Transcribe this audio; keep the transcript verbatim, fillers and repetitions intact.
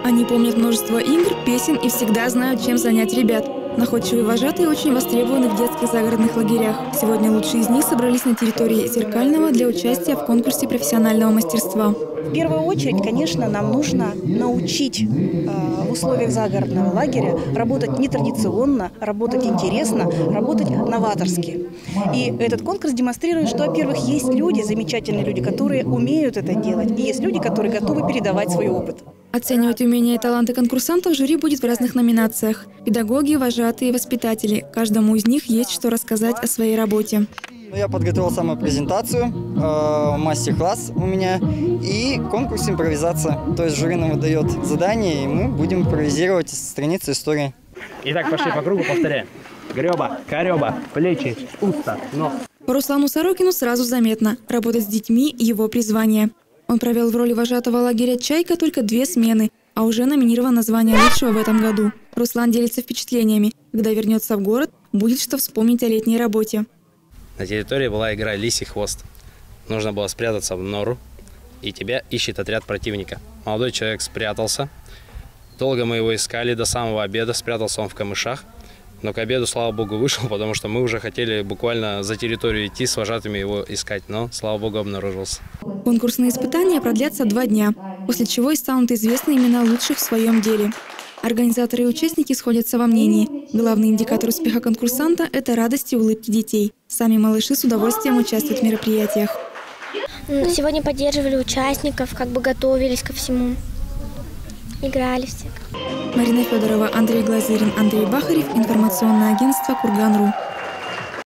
Они помнят множество игр, песен и всегда знают, чем занять ребят. Находчивые вожатые очень востребованы в детских загородных лагерях. Сегодня лучшие из них собрались на территории Зеркального для участия в конкурсе профессионального мастерства. В первую очередь, конечно, нам нужно научить э, в условиях загородного лагеря работать нетрадиционно, работать интересно, работать новаторски. И этот конкурс демонстрирует, что, во-первых, есть люди, замечательные люди, которые умеют это делать, и есть люди, которые готовы передавать свой опыт. Оценивать умения и таланты конкурсантов жюри будет в разных номинациях. Педагоги, вожатые и воспитатели. Каждому из них есть что рассказать о своей работе. Я подготовил самопрезентацию, э, мастер-класс у меня и конкурс импровизация. То есть жюри нам выдает задание, и мы будем импровизировать страницы истории. Итак, пошли по кругу, повторяем. Греба, кореба, плечи, уста, нос. По Руслану Сорокину сразу заметно – работать с детьми – его призвание. Он провел в роли вожатого лагеря «Чайка» только две смены, а уже номинирован на звание лучшего в этом году. Руслан делится впечатлениями. Когда вернется в город, будет что вспомнить о летней работе. На территории была игра «Лисий хвост». Нужно было спрятаться в нору, и тебя ищет отряд противника. Молодой человек спрятался. Долго мы его искали до самого обеда, спрятался он в камышах. Но к обеду, слава богу, вышел, потому что мы уже хотели буквально за территорию идти с вожатыми его искать, но, слава богу, обнаружился. Конкурсные испытания продлятся два дня, после чего и станут известны имена лучших в своем деле. Организаторы и участники сходятся во мнении. Главный индикатор успеха конкурсанта – это радость и улыбки детей. Сами малыши с удовольствием участвуют в мероприятиях. Сегодня поддерживали участников, как бы готовились ко всему. Играли все. Марина Федорова, Андрей Глазырин, Андрей Бахарев. Информационное агентство «Курган.ру».